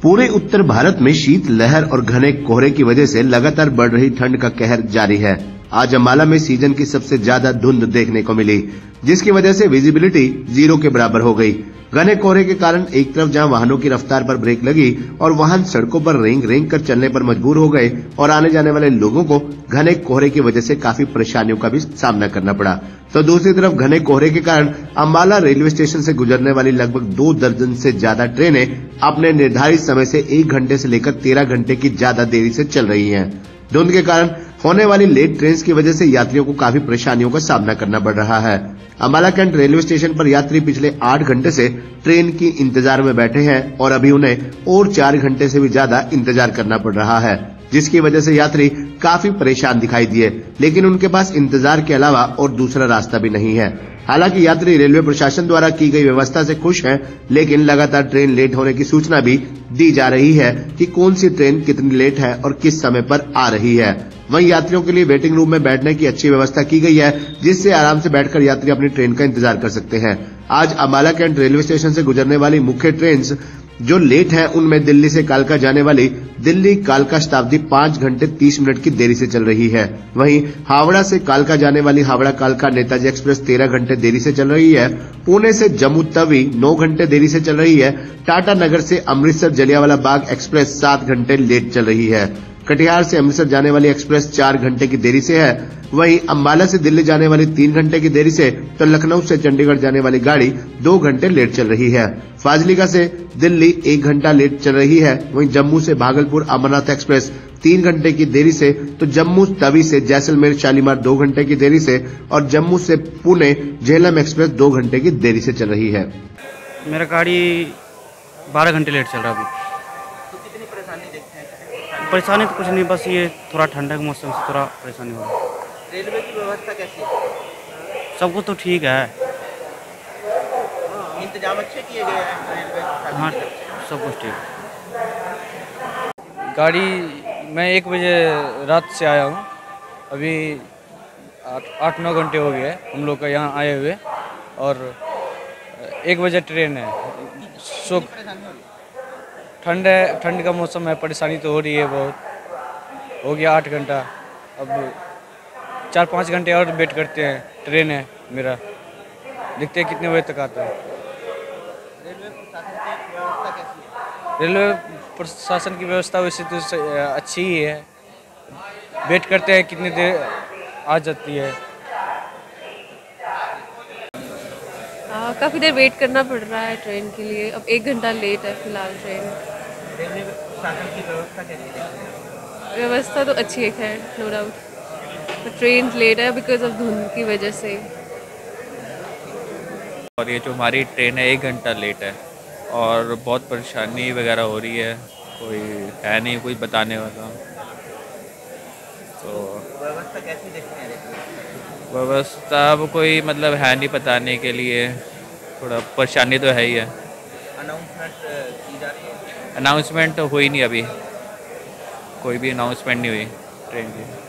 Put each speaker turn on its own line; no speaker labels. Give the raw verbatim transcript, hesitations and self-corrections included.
पूरे उत्तर भारत में शीत लहर और घने कोहरे की वजह से लगातार बढ़ रही ठंड का कहर जारी है। आज अम्बाला में सीजन की सबसे ज्यादा धुंध देखने को मिली, जिसकी वजह से विजिबिलिटी जीरो के बराबर हो गई। घने कोहरे के कारण एक तरफ जहां वाहनों की रफ्तार पर ब्रेक लगी और वाहन सड़कों पर रेंग रेंग कर चलने पर मजबूर हो गए और आने जाने वाले लोगों को घने कोहरे की वजह से काफी परेशानियों का भी सामना करना पड़ा, तो दूसरी तरफ घने कोहरे के कारण अम्बाला रेलवे स्टेशन से गुजरने वाली लगभग दो दर्जन से ज्यादा ट्रेनें अपने निर्धारित समय से एक घंटे से लेकर तेरह घंटे की ज्यादा देरी से चल रही हैं। धुंध के कारण होने वाली लेट ट्रेन की वजह से यात्रियों को काफी परेशानियों का सामना करना पड़ रहा है। अम्बाला कैंट रेलवे स्टेशन पर यात्री पिछले आठ घंटे से ट्रेन की इंतजार में बैठे हैं और अभी उन्हें और चार घंटे से भी ज्यादा इंतजार करना पड़ रहा है, जिसकी वजह से यात्री काफी परेशान दिखाई दिए, लेकिन उनके पास इंतजार के अलावा और दूसरा रास्ता भी नहीं है। हालांकि यात्री रेलवे प्रशासन द्वारा की गई व्यवस्था से खुश हैं, लेकिन लगातार ट्रेन लेट होने की सूचना भी दी जा रही है कि कौन सी ट्रेन कितनी लेट है और किस समय पर आ रही है। वहीं यात्रियों के लिए वेटिंग रूम में बैठने की अच्छी व्यवस्था की गई है, जिससे आराम से बैठकर यात्री अपनी ट्रेन का इंतजार कर सकते हैं। आज अम्बाला कैंट रेलवे स्टेशन से गुजरने वाली मुख्य ट्रेन जो लेट है उनमें दिल्ली से कालका जाने वाली दिल्ली कालका शताब्दी पाँच घंटे तीस मिनट की देरी से चल रही है। वहीं हावड़ा से कालका जाने वाली हावड़ा कालका नेताजी एक्सप्रेस तेरह घंटे देरी से चल रही है। पुणे से जम्मू तवी नौ घंटे देरी से चल रही है। टाटा नगर से अमृतसर जलियांवाला बाग एक्सप्रेस सात घंटे लेट चल रही है। कटिहार से अमृतसर जाने वाली एक्सप्रेस चार घंटे की देरी से है। वहीं अम्बाला से दिल्ली जाने वाली तीन घंटे की देरी से, तो लखनऊ से चंडीगढ़ जाने वाली गाड़ी दो घंटे लेट चल रही है। फाजिलिका से दिल्ली एक घंटा लेट चल रही है। वहीं जम्मू से भागलपुर अमरनाथ एक्सप्रेस तीन घंटे की देरी से, तो जम्मू तवी से जैसलमेर शालीमार दो घंटे की देरी से और जम्मू से पुणे झेलम एक्सप्रेस दो घंटे की देरी से चल रही है।
मेरा गाड़ी बारह घंटे लेट चल रहा है अभी। परेशानी तो कुछ नहीं, बस ये थोड़ा ठंडा के मौसम से थोड़ा परेशानी हो रहा है।
रेलवे की व्यवस्था कैसी है?
सब कुछ तो ठीक है।
इंतजाम अच्छे किए गए हैं रेलवे?
हाँ, सब कुछ ठीक।
गाड़ी मैं एक बजे रात से आया हूँ, अभी आठ नौ घंटे हो गए हम लोग का यहाँ आए हुए, और एक बजे ट्रेन है। सो ठंड है, ठंड का मौसम है, परेशानी तो हो रही है बहुत। हो गया आठ घंटा, अब चार पाँच घंटे और वेट करते हैं। ट्रेन है मेरा, देखते हैं कितने बजे तक आता है।
रेलवे प्रशासन की व्यवस्था कैसी है?
रेलवे प्रशासन की व्यवस्था वैसे तो अच्छी ही है, वेट करते हैं कितनी देर आ जाती है।
काफ़ी देर वेट करना पड़ रहा है ट्रेन के लिए। अब एक घंटा लेट है फिलहाल ट्रेन।
रेलवे प्रशासन की व्यवस्था कैसी है?
व्यवस्था तो अच्छी है, खैर नो डाउट, पर ट्रेन लेट है बिकॉज ऑफ धुंध की वजह से।
और ये जो हमारी ट्रेन है एक घंटा लेट है और बहुत परेशानी वगैरह हो रही है, कोई है नहीं कोई बताने वाला। तो
व्यवस्था कैसी देखते हैं रेलवे?
व्यवस्था अब कोई मतलब है नहीं बताने के लिए, थोड़ा परेशानी तो है ही है।
अनाउंसमेंट की जा रही है?
अनाउंसमेंट तो हुई नहीं, अभी कोई भी अनाउंसमेंट नहीं हुई ट्रेन की।